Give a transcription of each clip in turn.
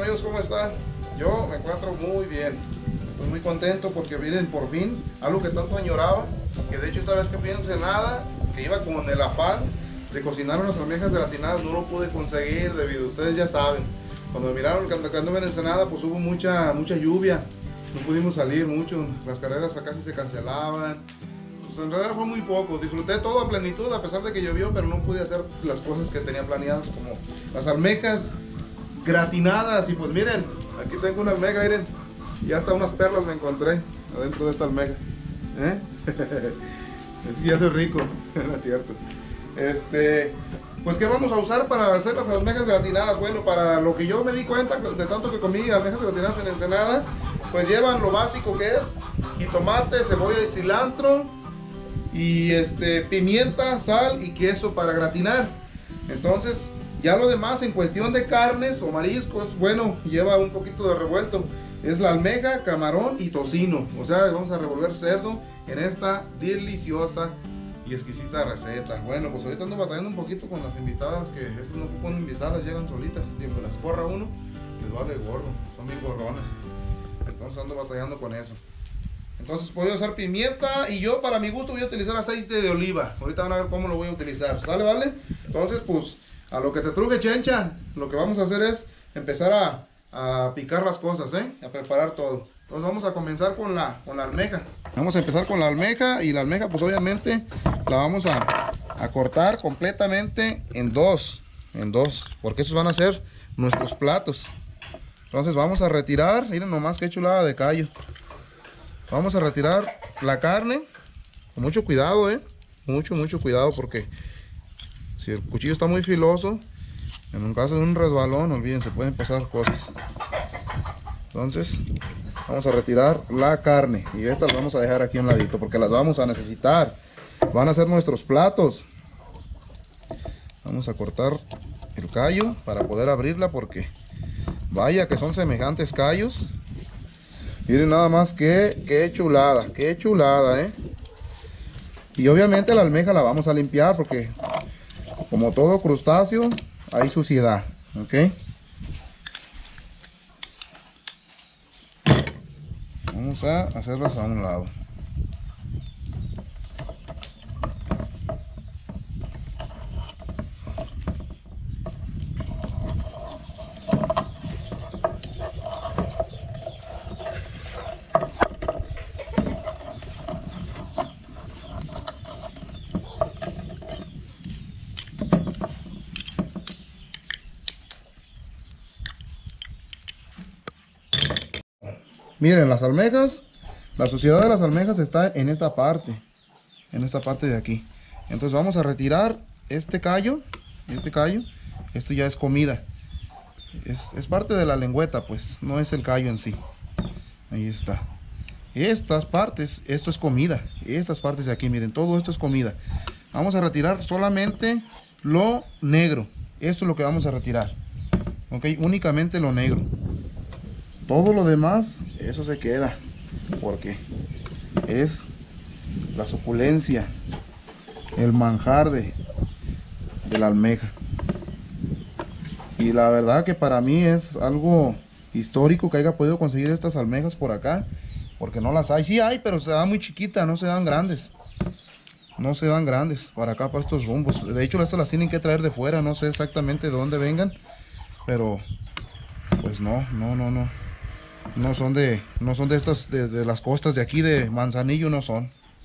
amigos? ¿Cómo están? Yo me encuentro muy bien. Estoy muy contento porque miren, por fin, algo que tanto añoraba, que de hecho esta vez que fui a Ensenada, que iba con el afán de cocinar unas almejas gratinadas, no lo pude conseguir debido, ustedes ya saben, cuando me miraron cuando anduve en Ensenada, pues hubo mucha lluvia, no pudimos salir mucho, las carreras casi se cancelaban. Pues en realidad fue muy poco, disfruté todo a plenitud a pesar de que llovió, pero no pude hacer las cosas que tenía planeadas como las almejas gratinadas. Y pues miren, aquí tengo una almeja, miren, y hasta unas perlas me encontré adentro de esta almeja, es que ya soy rico, no es cierto. Pues ¿qué vamos a usar para hacer las almejas gratinadas? Bueno, para lo que yo me di cuenta de tanto que comí almejas gratinadas en Ensenada, pues llevan lo básico que es jitomate, cebolla y cilantro, y pimienta, sal y queso para gratinar. Entonces ya lo demás en cuestión de carnes o mariscos, bueno, lleva un poquito de revuelto. Es la almeja, camarón y tocino. O sea, vamos a revolver cerdo en esta deliciosa y exquisita receta. Bueno, pues ahorita ando batallando un poquito con las invitadas, que esas no pueden invitarlas, llegan solitas. Siempre las corra uno, les vale gorro, son bien gorrones. Entonces ando batallando con eso. Entonces voy a usar pimienta y yo para mi gusto voy a utilizar aceite de oliva. Ahorita van a ver cómo lo voy a utilizar, ¿sale? ¿Vale? Entonces pues a lo que te truje, chencha, lo que vamos a hacer es empezar a picar las cosas, a preparar todo. Entonces vamos a comenzar con la almeja. Vamos a empezar con la almeja, y la almeja pues obviamente la vamos a cortar completamente en dos, porque esos van a ser nuestros platos. Entonces vamos a retirar, miren nomás qué chulada de callo. Vamos a retirar la carne con mucho cuidado, mucho cuidado, porque si el cuchillo está muy filoso, en un caso de un resbalón, olvídense, pueden pasar cosas. Entonces vamos a retirar la carne, y estas las vamos a dejar aquí a un ladito porque las vamos a necesitar, van a ser nuestros platos. Vamos a cortar el callo para poder abrirla, porque vaya que son semejantes callos. Miren nada más qué chulada, Y obviamente la almeja la vamos a limpiar, porque como todo crustáceo hay suciedad, ¿ok? Vamos a hacerlas a un lado. Miren, las almejas, la suciedad de las almejas está en esta parte de aquí. Entonces vamos a retirar este callo, esto ya es comida. Es parte de la lengüeta, pues, no es el callo en sí. Ahí está. Estas partes, esto es comida. Estas partes de aquí, miren, todo esto es comida. Vamos a retirar solamente lo negro. Esto es lo que vamos a retirar. Ok, únicamente lo negro. Todo lo demás, eso se queda, porque es la suculencia, el manjar de la almeja. Y la verdad que para mí es algo histórico que haya podido conseguir estas almejas por acá, porque no las hay. Sí hay, pero se dan muy chiquitas, no se dan grandes. No se dan grandes para acá, para estos rumbos. De hecho, estas las tienen que traer de fuera, no sé exactamente de dónde vengan, pero pues no son de estas de las costas de aquí de Manzanillo, no son.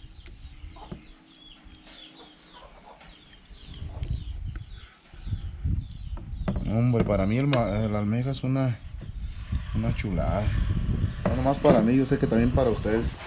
Hombre, para mí la almeja es una chulada. No nomás para mí, yo sé que también para ustedes.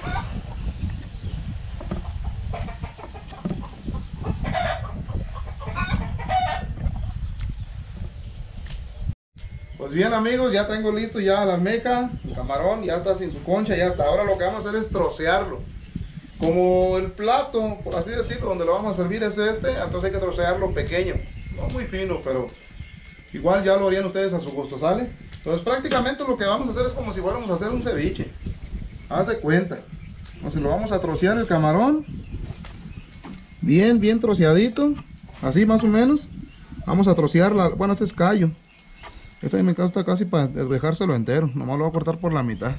Pues bien amigos, ya tengo listo ya la almeja, el camarón, ya está sin su concha, ya está. Ahora lo que vamos a hacer es trocearlo. Como el plato, por así decirlo, donde lo vamos a servir es entonces hay que trocearlo pequeño. No muy fino, pero igual ya lo harían ustedes a su gusto, ¿sale? Entonces prácticamente lo que vamos a hacer es como si fuéramos a hacer un ceviche. Haz de cuenta. Entonces lo vamos a trocear el camarón. Bien troceadito. Así más o menos. Vamos a trocear bueno, este es callo. Este en mi caso está casi para dejárselo entero. Nomás lo voy a cortar por la mitad.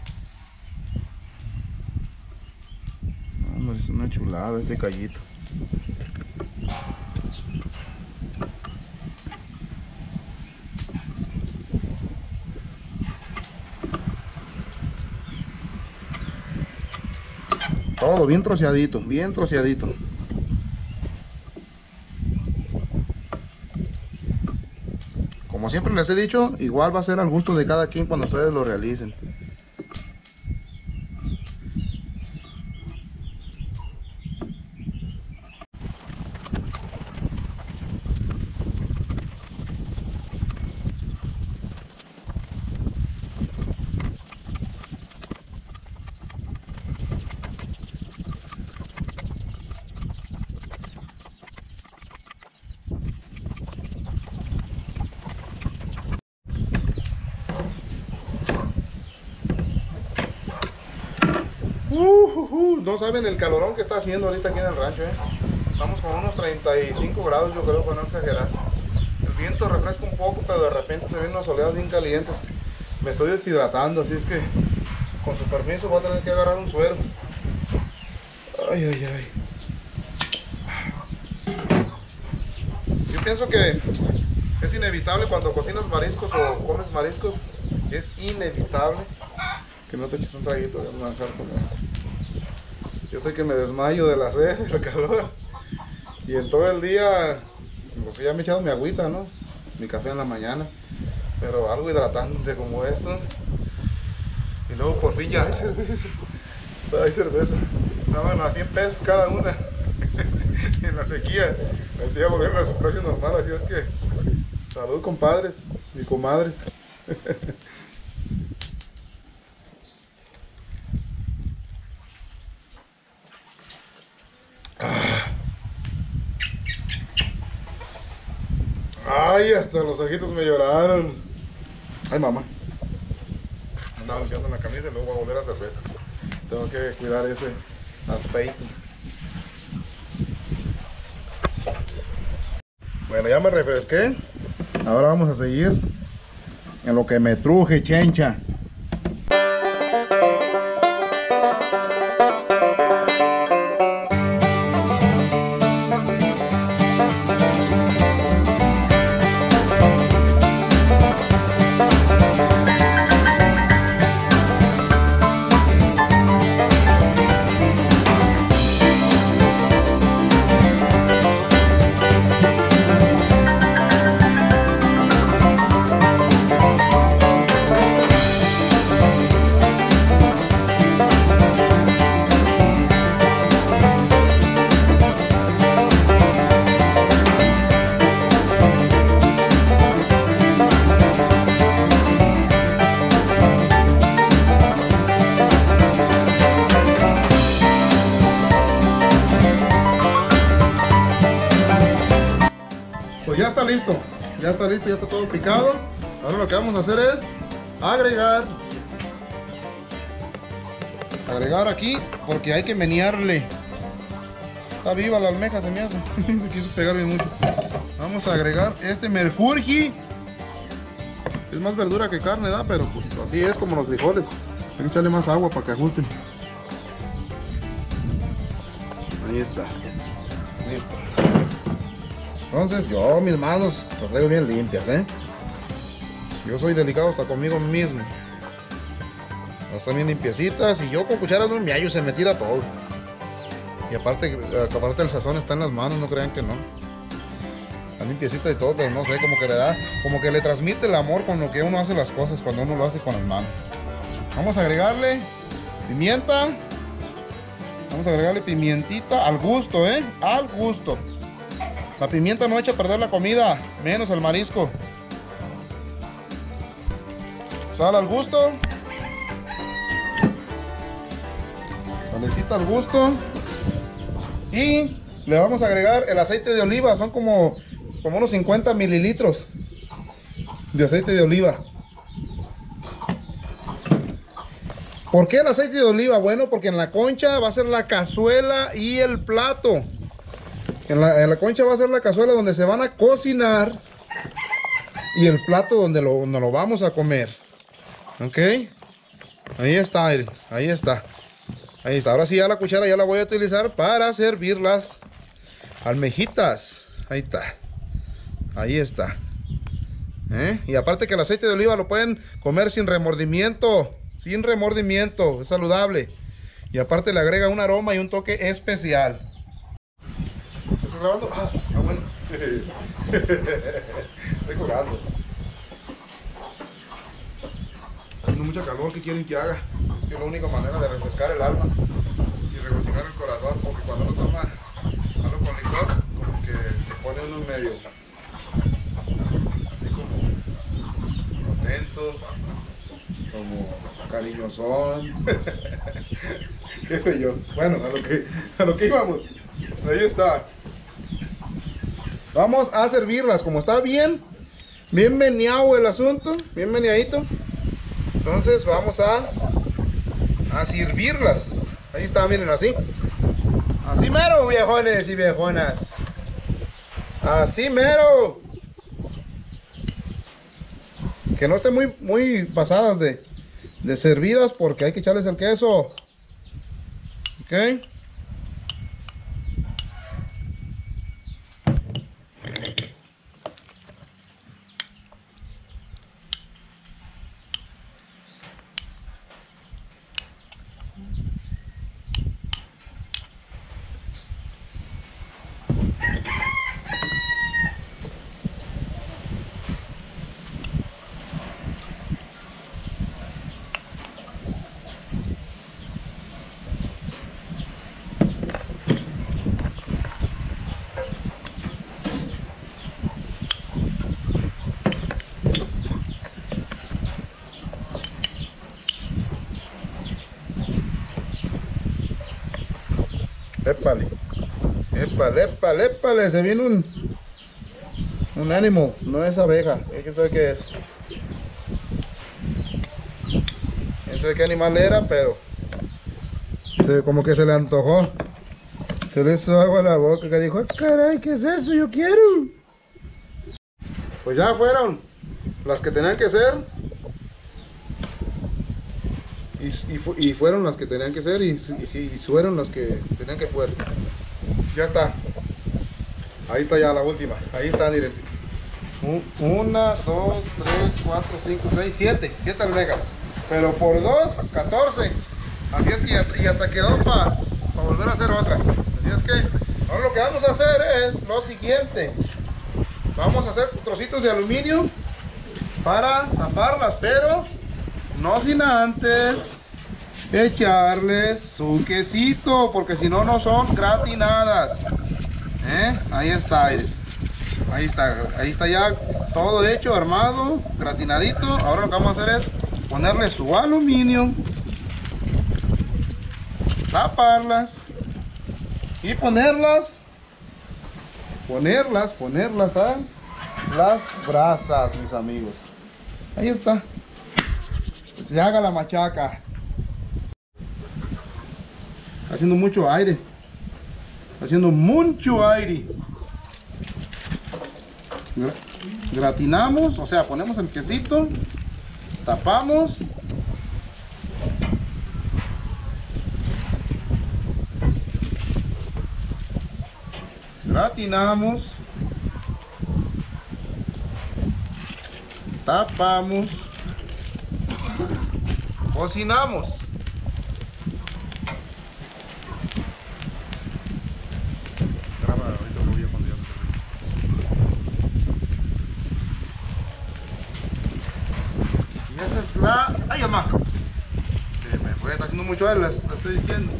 Hombre, es una chulada este callito. Todo bien troceadito, bien troceadito. Como siempre les he dicho, igual va a ser al gusto de cada quien cuando ustedes lo realicen. No saben el calorón que está haciendo ahorita aquí en el rancho, Estamos con unos 35 grados, yo creo, para no exagerar. El viento refresca un poco, pero de repente se ven unos soleados bien calientes. Me estoy deshidratando, así es que con su permiso voy a tener que agarrar un suero. Ay, ay, ay. Yo pienso que es inevitable cuando cocinas mariscos o comes mariscos, es inevitable que no te eches un traguito de manjar con esto. Yo sé que me desmayo de la sed, del calor. Y en todo el día, pues ya me he echado mi agüita, ¿no? Mi café en la mañana. Pero algo hidratante como esto. Y luego por fin ya hay cerveza. Hay cerveza. No, bueno, a 100 pesos cada una. En la sequía. El día volvemos a su precio normal, así es que... Salud, compadres y comadres. Ay, hasta los ojitos me lloraron. Ay, mamá. Andaba limpiando la camisa y luego voy a volver a cerveza. Tengo que cuidar ese aspecto. Bueno, ya me refresqué. Ahora vamos a seguir en lo que me truje, chencha. Ya está listo, ya está listo, ya está todo picado. Ahora lo que vamos a hacer es agregar aquí porque hay que menearle. Está viva la almeja, se me hace. Se quiso pegar bien mucho. Vamos a agregar este merjurgi. Es más verdura que carne, ¿da? Pero pues así es como los frijoles. Hay que echarle más agua para que ajusten. Ahí está. Listo. Entonces yo mis manos las traigo bien limpias, Yo soy delicado hasta conmigo mismo. Están bien limpiecitas y yo con cucharas no me hallo, se me tira todo. Y aparte el sazón está en las manos, no crean que no. Están limpiecitas y todo, pero no sé, como que le da, como que le transmite el amor con lo que uno hace las cosas cuando uno lo hace con las manos. Vamos a agregarle pimienta. Vamos a agregarle pimientita al gusto, al gusto. La pimienta no echa a perder la comida, menos el marisco. Sal al gusto. Salecita al gusto. Y le vamos a agregar el aceite de oliva. Son como unos 50 mililitros de aceite de oliva. ¿Por qué el aceite de oliva? Bueno, porque en la concha va a ser la cazuela y el plato. En la concha va a ser la cazuela donde se van a cocinar y el plato donde lo vamos a comer. Ok. Ahí está, miren. Ahí está. Ahí está. Ahora sí ya la cuchara ya la voy a utilizar para servir las almejitas. Ahí está. Ahí está. Y aparte que el aceite de oliva lo pueden comer sin remordimiento. Sin remordimiento. Es saludable. Y aparte le agrega un aroma y un toque especial. ¿Estás grabando? Ah, bueno. Estoy colgando. Haciendo mucha calor, ¿qué quieren que haga? Es que es la única manera de refrescar el alma y regocijar el corazón, porque cuando uno toma algo con licor, como que se pone uno medio así como contento, como cariñosón, qué sé yo. Bueno, a lo que íbamos. Ahí está. Vamos a servirlas, como está bien meneado el asunto, bien meneadito. Entonces vamos a servirlas. Ahí está, miren, así. Así mero, viejones y viejonas. Así mero. Que no estén muy pasadas de servidas, porque hay que echarles el queso. Ok. Épale, épale, épale, épale, se viene un ánimo, no es abeja, quién sabe qué es. No sé qué animal era, pero como que se le antojó. Se le hizo agua a la boca, que dijo, caray, ¿qué es eso? Yo quiero. Pues ya fueron las que tenían que ser. Y fueron las que tenían que ser y fueron las que tenían que fuer. Ya está. Ahí está ya la última. Ahí está, miren. 1, 2, 3, 4, 5, 6, 7. 7 almejas. Pero por 2, 14. Así es que ya hasta quedó para volver a hacer otras. Así es que ahora lo que vamos a hacer es lo siguiente. Vamos a hacer trocitos de aluminio para taparlas, pero no sin antes echarles su quesito, porque si no, no son gratinadas. Ahí está, ahí está ya todo hecho, armado, gratinadito. Ahora lo que vamos a hacer es ponerle su aluminio, taparlas y ponerlas a las brasas, mis amigos. Ahí está. Se haga la machaca. Haciendo mucho aire. Haciendo mucho aire. Gratinamos, o sea, ponemos el quesito, tapamos. Gratinamos. Tapamos. Cocinamos. Graba ahorita lo voy a poner. Y esa es la... ¡Ay, mamá! Se me fue, está haciendo mucho aire, la estoy diciendo.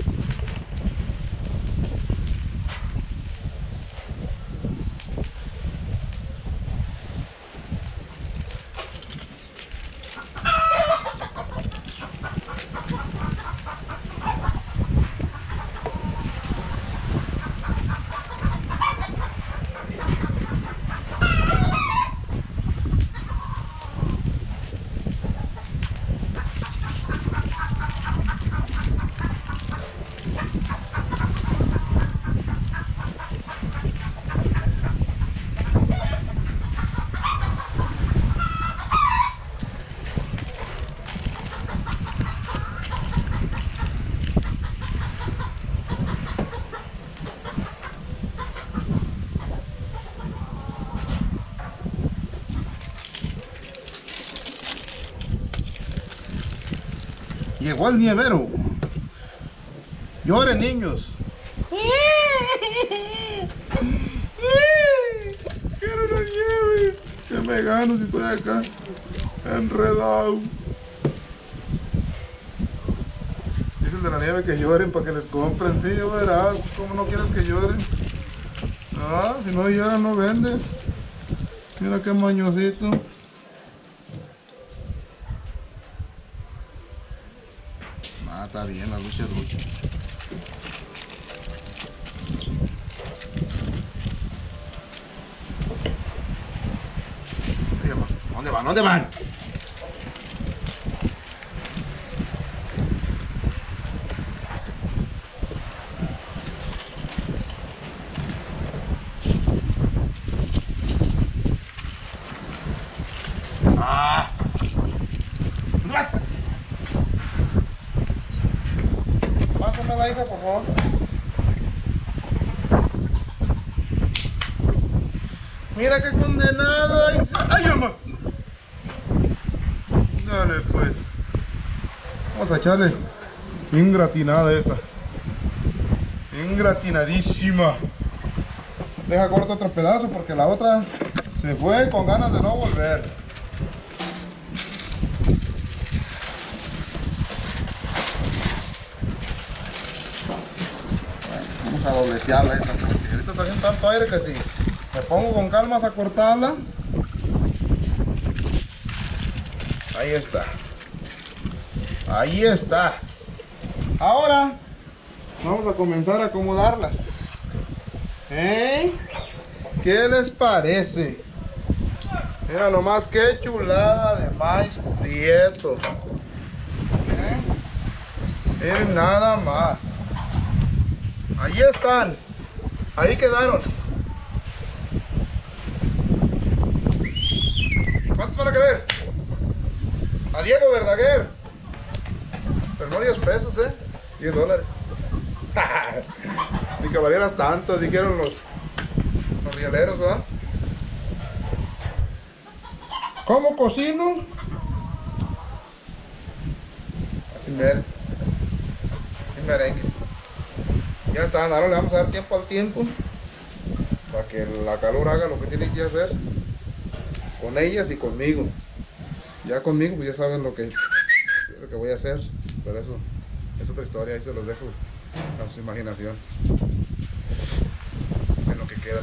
Llegó el nievero. Lloren, niños. Quiero la nieve. Que me gano si estoy acá enredado. Dice el de la nieve que lloren para que les compren. Sí, ya verás. ¿Cómo no quieres que lloren? Ah, si no lloran no vendes. Mira qué mañosito. Ah, está bien, la lucha es lucha. ¿Dónde van? ¿Dónde van? ¡Ah! ¿Dónde vas? Pásame la hija, por favor. Mira qué condenada, hija. ¡Ay, mamá! Dale, pues. Vamos a echarle bien gratinada esta. Bien gratinadísima. Deja corto otro pedazo porque la otra se fue con ganas de no volver. Bueno, vamos a dobletearla esta porque ahorita está haciendo tanto aire que si me pongo con calma a cortarla. Ahí está. Ahí está. Ahora vamos a comenzar a acomodarlas. ¿Eh? ¿Qué les parece? Mira nomás qué chulada de maíz prieto. Miren nada más. Ahí están. Ahí quedaron. ¿Cuántos van a querer? A Diego Verdaguer. Pero no 10 pesos, $10. Ni que valieras tanto, dijeron los rieleros, ¿verdad? ¿Cómo cocino? Así merengues. Ya están, ahora le vamos a dar tiempo al tiempo para que la calor haga lo que tiene que hacer con ellas y conmigo. Ya conmigo pues ya saben lo que voy a hacer, pero eso es otra historia, ahí se los dejo a su imaginación en lo que queda.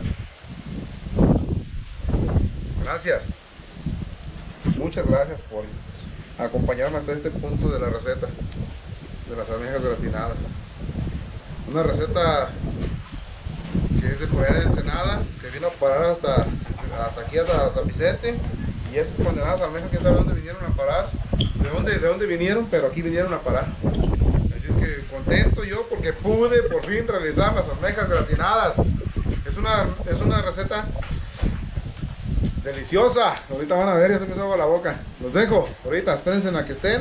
Gracias, muchas gracias por acompañarme hasta este punto de la receta de las almejas gratinadas. Una receta que es de por allá de Ensenada, que vino a parar hasta aquí, hasta San Vicente. Y esas condenadas almejas, quién sabe dónde vinieron a parar, de dónde vinieron, pero aquí vinieron a parar. Así es que contento yo porque pude por fin realizar las almejas gratinadas. Es una receta deliciosa. Ahorita van a ver, ya se me hizo agua la boca. Los dejo, ahorita, espérense en la que estén.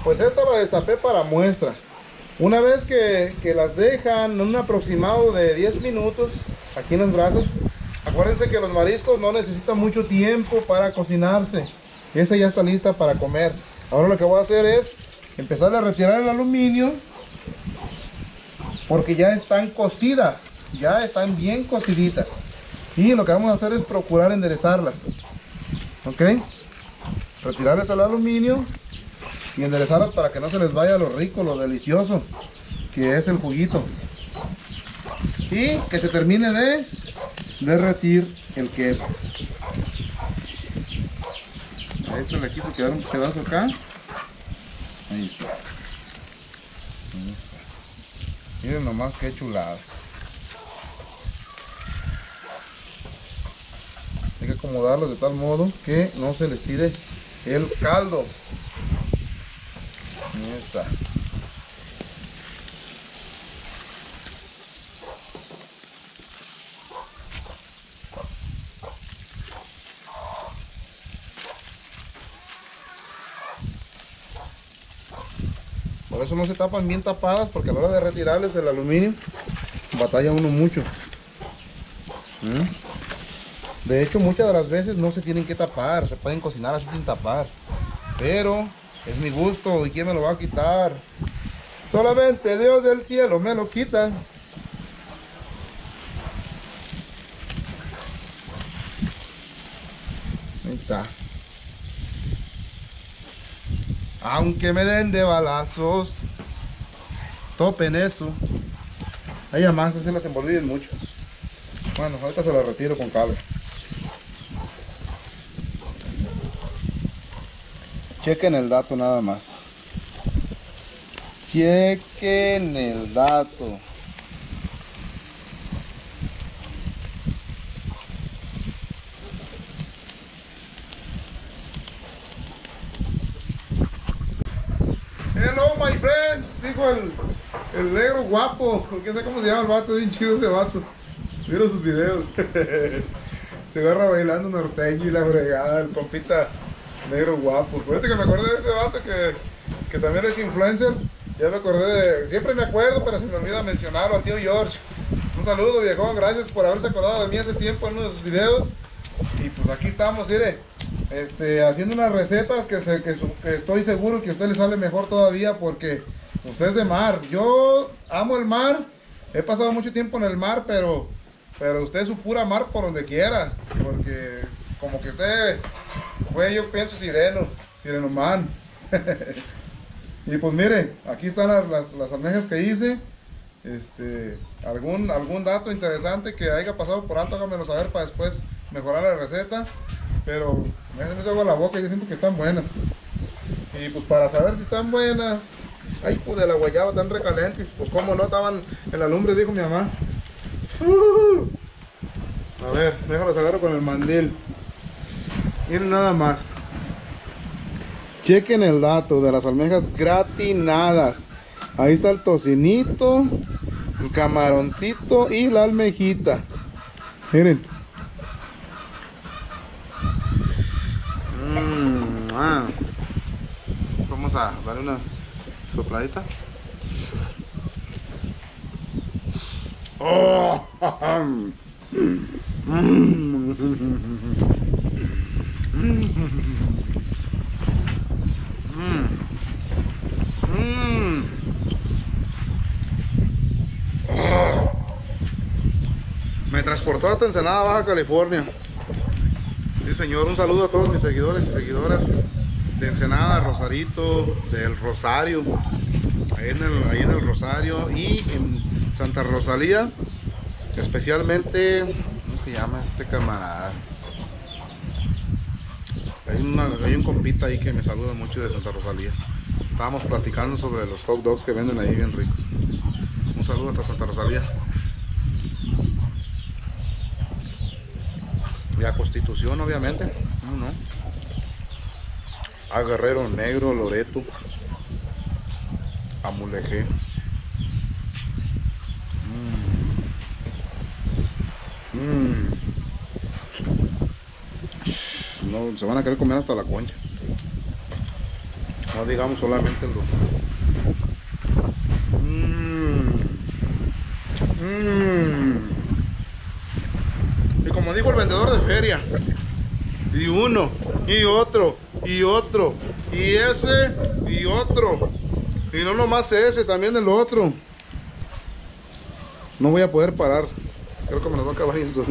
pues esta la destapé para muestra. Una vez que las dejan en un aproximado de 10 minutos aquí en los brazos, acuérdense que los mariscos no necesitan mucho tiempo para cocinarse. Esa ya está lista para comer. Ahora lo que voy a hacer es empezar a retirar el aluminio, porque ya están cocidas, ya están bien cociditas. Y lo que vamos a hacer es procurar enderezarlas. Ok, retirarles el aluminio y enderezarlas para que no se les vaya lo rico, lo delicioso que es el juguito, y que se termine de derretir el queso. A esto le quiso quedar un pedazo acá. Ahí está. Ahí está. Miren nomás qué chulada. Hay que acomodarlos de tal modo que no se les tire el caldo. Ahí está. Por eso no se tapan bien tapadas, porque a la hora de retirarles el aluminio batalla uno mucho. De hecho, muchas de las veces no se tienen que tapar, se pueden cocinar así sin tapar. Pero es mi gusto, ¿y quién me lo va a quitar? Solamente Dios del cielo me lo quita. Ahí está. Aunque me den de balazos, topen eso. Hay más, se las envolvían mucho. Bueno, ahorita se las retiro con calma. Chequen el dato nada más. Chequen el dato. Hello my friends, dijo el negro guapo, porque sé cómo se llama el vato, bien chido ese vato. Miro sus videos. Se agarra bailando norteño y la fregada, el compita negro guapo. Fíjate que me acordé de ese vato que también es influencer. Ya me acordé de, siempre me acuerdo, pero se me olvida mencionarlo, al tío George. Un saludo, viejón, gracias por haberse acordado de mí hace tiempo en uno de sus videos. Y pues aquí estamos, mire, haciendo unas recetas que estoy seguro que a usted le sale mejor todavía, porque usted es de mar. Yo amo el mar, he pasado mucho tiempo en el mar, pero usted es su pura mar por donde quiera, porque como que usted fue, yo pienso, sirenoman. Y pues mire, aquí están las almejas que hice. Algún dato interesante que haya pasado por alto, háganmelo saber para después mejorar la receta. Pero me hace agua la boca, yo siento que están buenas. Y pues para saber si están buenas, ay, pues de la guayaba están recalentes. Pues como no, estaban en la lumbre, dijo mi mamá. A ver, déjalos agarro con el mandil. Miren nada más. Chequen el dato de las almejas gratinadas. Ahí está el tocinito, el camaroncito y la almejita. Miren. Vamos a darle una sopladita. Oh. Me transportó hasta Ensenada, Baja California. Sí, señor, un saludo a todos mis seguidores y seguidoras de Ensenada, Rosarito, del Rosario, ahí en el Rosario y en Santa Rosalía, especialmente, ¿cómo se llama este camarada? Hay un compita ahí que me saluda mucho de Santa Rosalía. Estábamos platicando sobre los hot dogs que venden ahí bien ricos. Un saludo hasta Santa Rosalía. Y a Constitución, obviamente. No. A Guerrero Negro, Loreto, a Mulegé. No, se van a querer comer hasta la concha. No digamos solamente el doctor. Y como dijo el vendedor de feria, y uno, y otro, y otro, y ese, y otro. Y no nomás ese, también el otro. No voy a poder parar. Creo que me los va a acabar eso.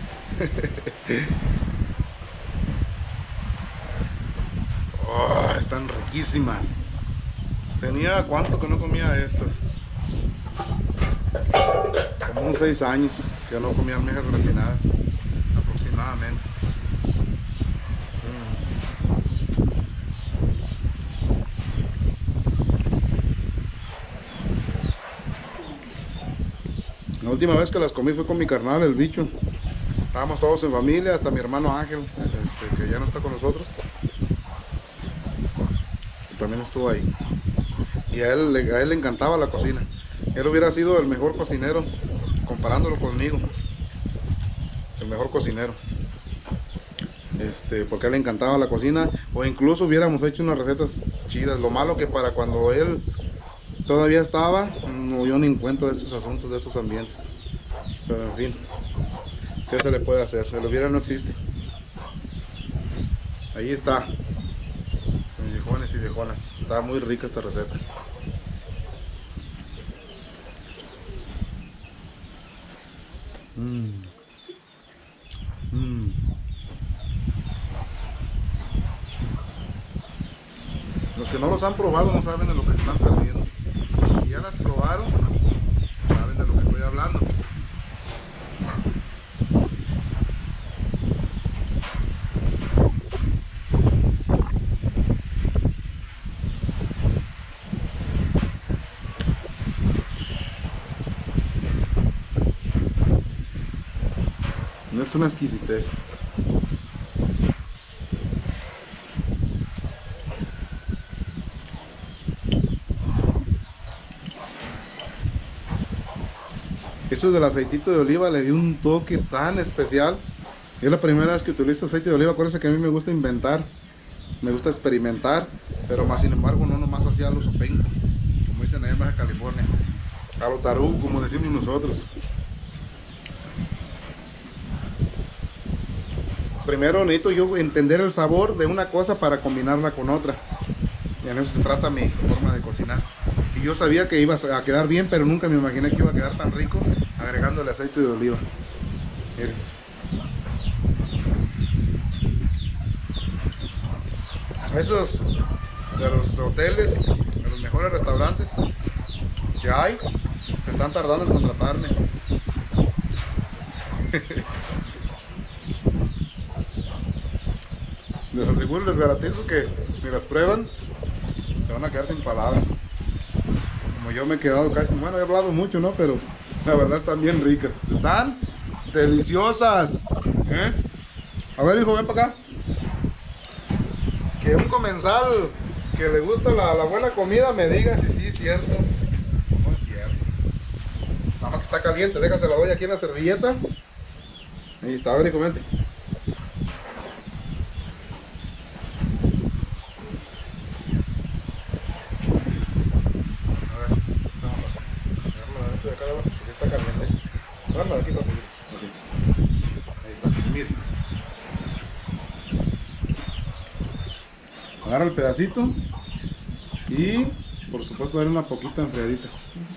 Oh, están riquísimas. Tenía cuánto que no comía estas. Como unos 6 años que no comía almejas gratinadas. Aproximadamente. La última vez que las comí fue con mi carnal, el bicho. Estábamos todos en familia, hasta mi hermano Ángel, que ya no está con nosotros. También estuvo ahí. Y a él le encantaba la cocina. Él hubiera sido el mejor cocinero, comparándolo conmigo. El mejor cocinero. Porque a él le encantaba la cocina. O incluso hubiéramos hecho unas recetas chidas. Lo malo que para cuando él todavía estaba, no dio ni en cuenta de estos asuntos, de estos ambientes. Pero en fin, ¿qué se le puede hacer? El hubiera no existe. Ahí está. Viejones y viejonas. Está muy rica esta receta. Los que no los han probado no saben de lo que se están perdiendo. Si ya las probaron, saben de lo que estoy hablando. No es una exquisitez. Eso del aceitito de oliva le dio un toque tan especial. Es la primera vez que utilizo aceite de oliva. Acuérdense que a mí me gusta inventar, me gusta experimentar, pero más sin embargo no nomás hacía lo sopenco, como dicen allá en Baja California, a lo tarugo, como decimos nosotros. Primero necesito yo entender el sabor de una cosa para combinarla con otra. Y en eso se trata mi forma de cocinar. Y yo sabía que iba a quedar bien, pero nunca me imaginé que iba a quedar tan rico agregándole aceite de oliva. Miren. Esos de los hoteles, de los mejores restaurantes que hay, se están tardando en contratarme. Les aseguro, les garantizo que si las prueban, se van a quedar sin palabras. Como yo me he quedado casi, bueno, he hablado mucho, ¿no? Pero la verdad están bien ricas. Están deliciosas. A ver, hijo, ven para acá. Que un comensal que le gusta la buena comida me diga si sí es cierto. No es cierto. Nada más que está caliente, déjase la doy aquí en la servilleta. Ahí está, a ver, hijo, vente. De acá abajo, porque está caliente. Agarra de aquí, papi. Así. Ahí está, así, mire. Agarra el pedacito y por supuesto darle una poquita enfriadita.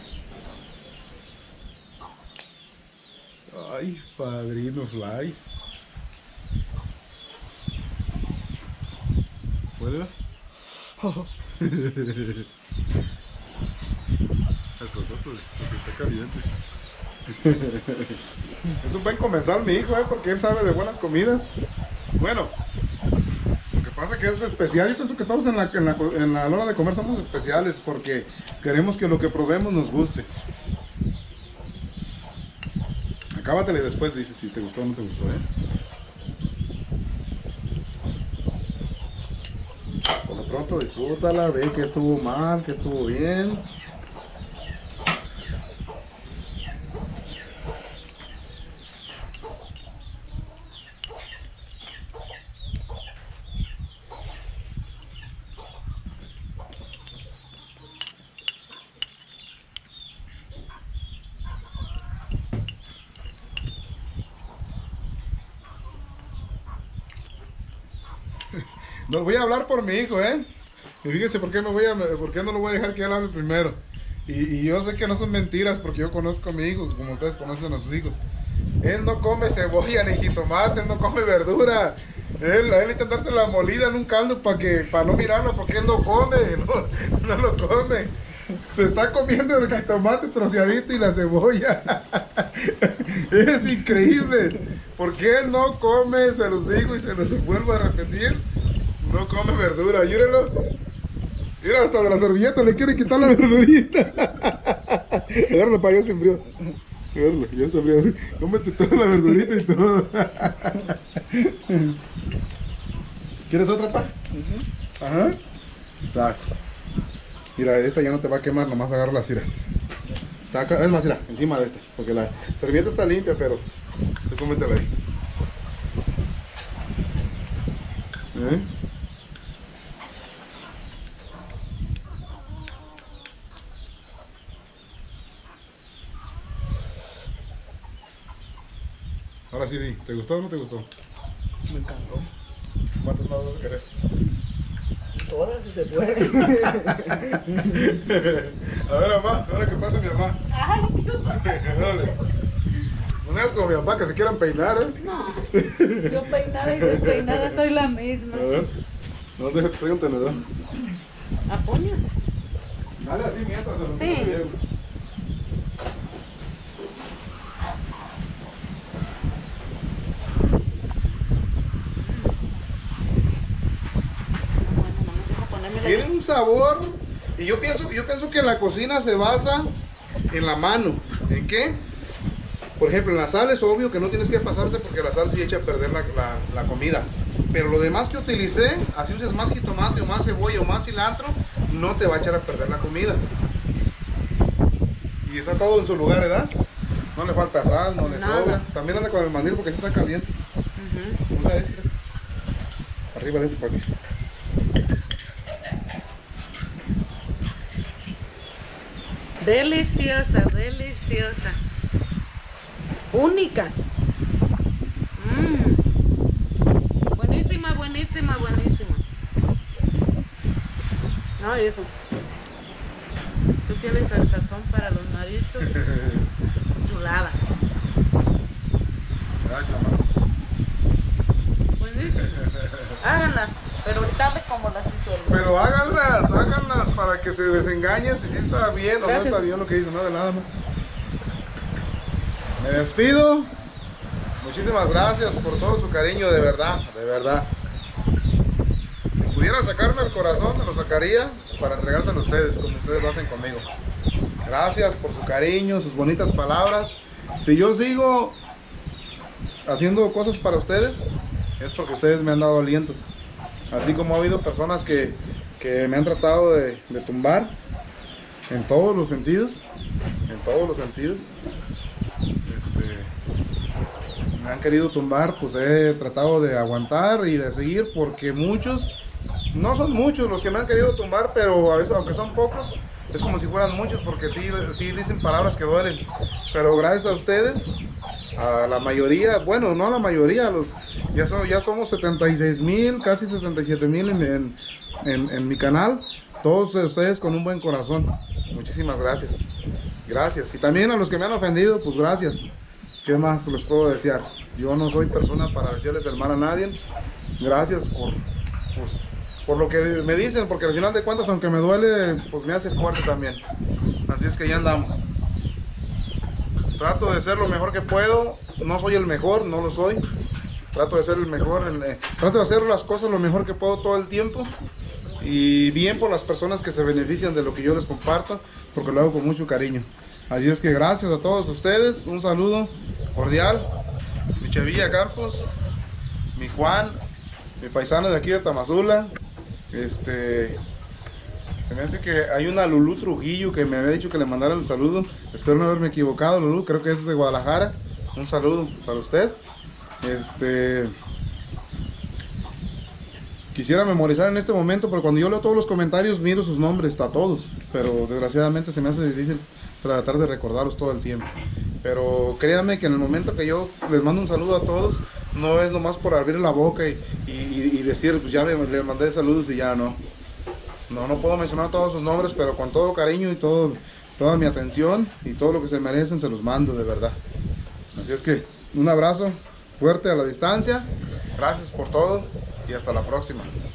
Ay, padrino flies. ¿Puede? Eso no, pues, porque está caliente. Es un buen comensal mi hijo, porque él sabe de buenas comidas. Bueno, lo que pasa que es especial. Yo pienso que todos en la hora de comer somos especiales porque queremos que lo que probemos nos guste. Acábatela y después dices si te gustó o no te gustó, Por lo pronto disfrútala, ve que estuvo mal, que estuvo bien. No voy a hablar por mi hijo, Y fíjense por qué por qué no lo voy a dejar que él hable primero. Y yo sé que no son mentiras porque yo conozco a mi hijo, como ustedes conocen a sus hijos. Él no come cebolla ni jitomate, él no come verdura. Él intenta darse la molida en un caldo para no mirarlo, porque él no come, no lo come. Se está comiendo el jitomate troceadito y la cebolla. Es increíble. Porque él no come, se los digo y se los vuelvo a repetir. No come verdura. Mírenlo. Mira, hasta de la servilleta le quiere quitar la verdurita. Agárralo para allá, se enfrió. Agárralo, ya se enfrió. Cómete toda la verdurita y todo. ¿Quieres otra, pa? Ajá. Sas. Mira, esta ya no te va a quemar, nomás agarra la cira. Es más, mira, encima de esta. Porque la servilleta está limpia, pero tú cómetela ahí. Ahora sí, di, ¿te gustó o no te gustó? Me encantó. ¿Cuántas más vas a querer? Todas, si se puede. A ver, mamá, ahora que pase mi mamá. Ay, Órale. No es como mi papá que se quieran peinar, no, yo peinada y despeinada soy la misma. A ver, no déjate traigo un tenedor. ¿A puños? Dale así mientras se lo Sí. llevo. Bueno, no me deja ponerme la... Tiene un sabor, y yo pienso que la cocina se basa en la mano. ¿En qué? Por ejemplo, en la sal es obvio que no tienes que pasarte porque la sal sí echa a perder la comida. Pero lo demás que utilicé, así uses más jitomate o más cebolla o más cilantro, no te va a echar a perder la comida. Y está todo en su lugar, ¿verdad? No le falta sal, no le Nada. sobra. También anda con el mandil porque sí está caliente. Usa este. Arriba de este para aquí. Deliciosa, deliciosa. Única. Buenísima, buenísima, buenísima. No, hijo. Tú tienes el sazón para los mariscos. Chulada. Gracias, mamá. Buenísima. Háganlas, pero tarde como las hizo él. Pero háganlas para que se desengañen si sí está bien o no Gracias. está bien lo que dicen, no de nada más. Me despido. Muchísimas gracias por todo su cariño, de verdad, de verdad. Si pudiera sacarme el corazón, me lo sacaría para entregárselo a ustedes, como ustedes lo hacen conmigo. Gracias por su cariño, sus bonitas palabras. Si yo sigo haciendo cosas para ustedes, es porque ustedes me han dado alientos. Así como ha habido personas que me han tratado de tumbar en todos los sentidos, me han querido tumbar, pues he tratado de aguantar y de seguir, porque muchos, no son muchos los que me han querido tumbar, pero a veces, aunque son pocos, es como si fueran muchos, porque sí dicen palabras que duelen. Pero gracias a ustedes, a la mayoría, bueno, no a la mayoría, ya somos 76,000, casi 77,000 en mi canal. Todos ustedes con un buen corazón. Muchísimas gracias. Gracias. Y también a los que me han ofendido, pues gracias. ¿Qué más les puedo desear? Yo no soy persona para decirles el mal a nadie. Gracias por lo que me dicen, porque al final de cuentas, aunque me duele, pues me hace fuerte también. Así es que ya andamos. Trato de ser lo mejor que puedo. No soy el mejor, no lo soy. Trato de ser el mejor. Trato de hacer las cosas lo mejor que puedo todo el tiempo. Y bien por las personas que se benefician de lo que yo les comparto, porque lo hago con mucho cariño. Así es que gracias a todos ustedes. Un saludo cordial. Mi Chevilla Campos, mi Juan, mi paisano de aquí de Tamazula. Se me hace que hay una Lulú Trujillo que me había dicho que le mandara el saludo. Espero no haberme equivocado, Lulú. Creo que es de Guadalajara. Un saludo para usted. Quisiera memorizar en este momento, pero cuando yo leo todos los comentarios miro sus nombres a todos. Pero desgraciadamente se me hace difícil tratar de recordarlos todo el tiempo. Pero créanme que en el momento que yo les mando un saludo a todos, no es nomás por abrir la boca y decir, pues ya le mandé saludos y ya no. No puedo mencionar todos sus nombres, pero con todo cariño y toda mi atención y todo lo que se merecen se los mando de verdad. Así es que un abrazo fuerte a la distancia, gracias por todo y hasta la próxima.